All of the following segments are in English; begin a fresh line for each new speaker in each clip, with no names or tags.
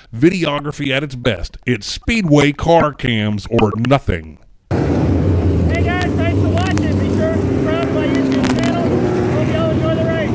Videography at its best. It's Speedway car cams or nothing.
Hey guys, thanks for watching. Be sure to subscribe to my YouTube channel. Hope y'all enjoy the race.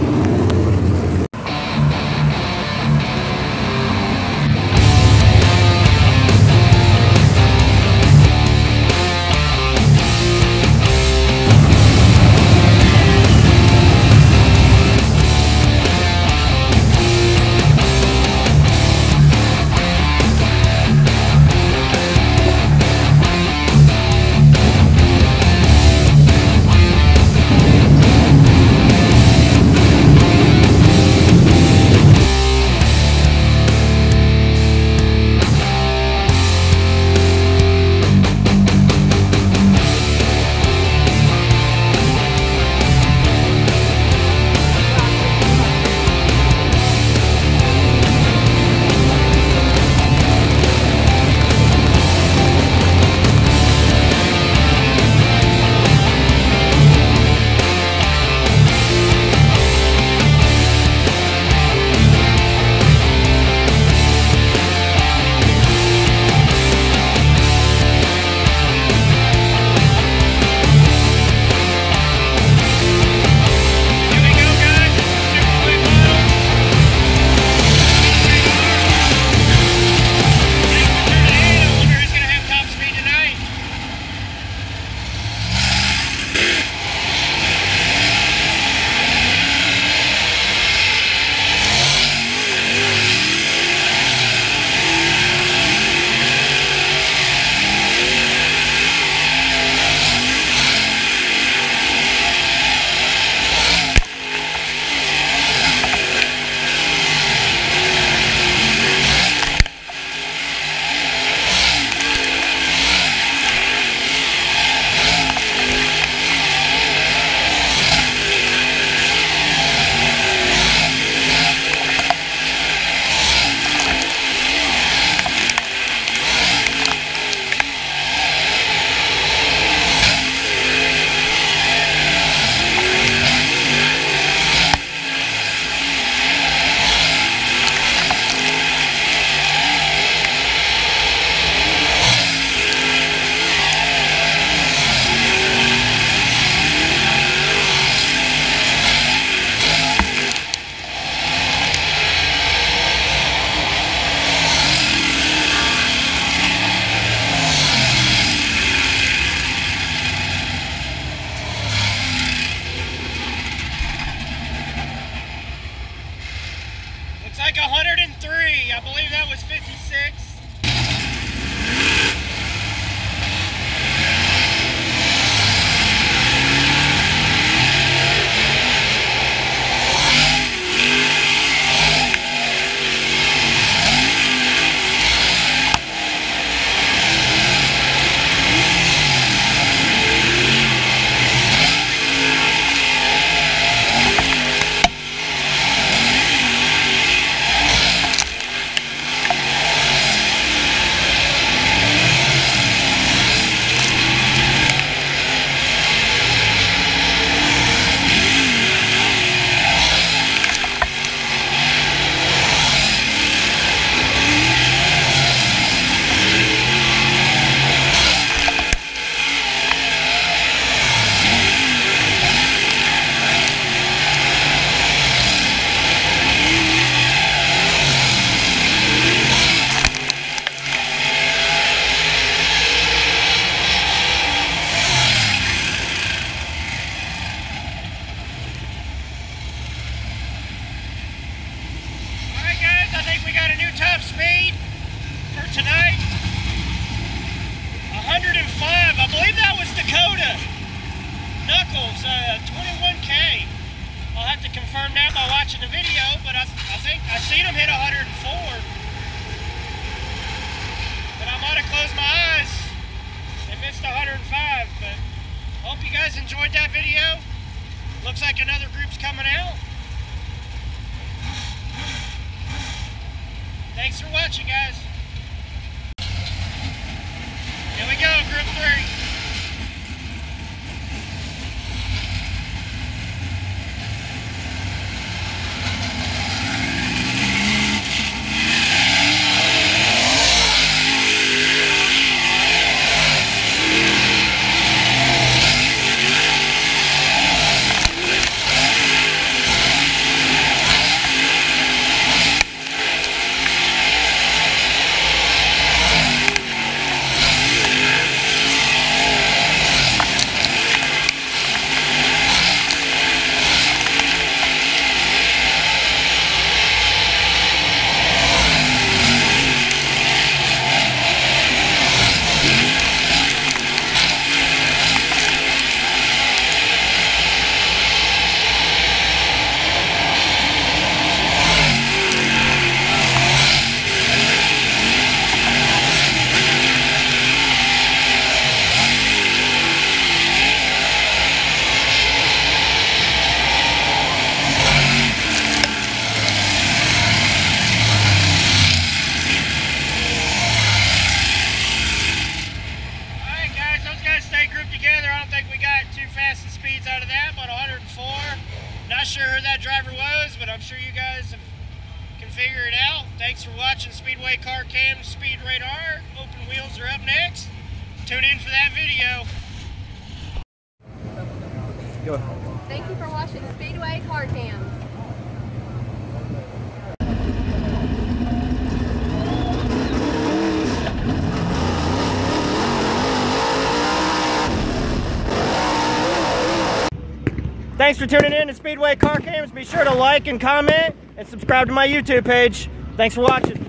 Looks like 103. I believe that was 56. Top speed for tonight, 105. I believe that was Dakota Knuckles, 21K. I'll have to confirm that by watching the video, but I think I seen him hit 104. But I might have closed my eyes and missed 105. But I hope you guys enjoyed that video. Looks like another group's coming out. Thanks for watching, guys. Here we go, group 3. driver was, but I'm sure you guys can figure it out. Thanks for watching Speedway Car Cam Speed Radar. Open wheels are up next. Tune in for that video.
Go ahead.
Thank you for watching Speedway Car Cams.
Thanks for tuning in to Speedway Car Cams. Be sure to like and comment and subscribe to my YouTube page. Thanks for watching.